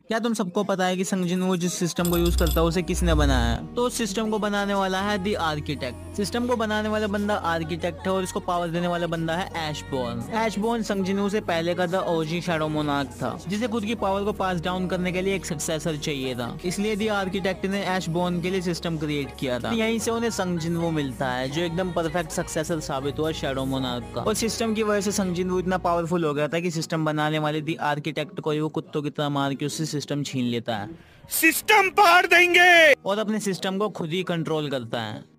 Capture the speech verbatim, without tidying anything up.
क्या तुम सबको पता है कि संगजिनवो जिस सिस्टम को यूज करता है उसे किसने बनाया है? तो उस सिस्टम को बनाने वाला है दी आर्किटेक्ट। सिस्टम को बनाने वाला बंदा आर्किटेक्ट है और इसको पावर देने वाला बंदा है ऐशबॉर्न। ऐशबॉर्न संगजिनवो से पहले का द ओजी शैडो मोनार्क था, जिसे खुद की पावर को पास डाउन करने के लिए एक सक्सेसर चाहिए था। इसलिए दी आर्किटेक्ट ने ऐशबॉर्न के लिए सिस्टम क्रिएट किया था। यहीं से उन्हें संगजिनवो मिलता है, जो एकदम परफेक्ट सक्सेसर साबित हुआ शैडो मोनार्क का। और सिस्टम की वजह से संगजिनवो इतना पावरफुल हो गया था कि सिस्टम बनाने वाले दी आर्किटेक्ट को ही वो कुत्तों की तरह मार के उससे सिस्टम छीन लेता है, सिस्टम पाड़ देंगे और अपने सिस्टम को खुद ही कंट्रोल करता है।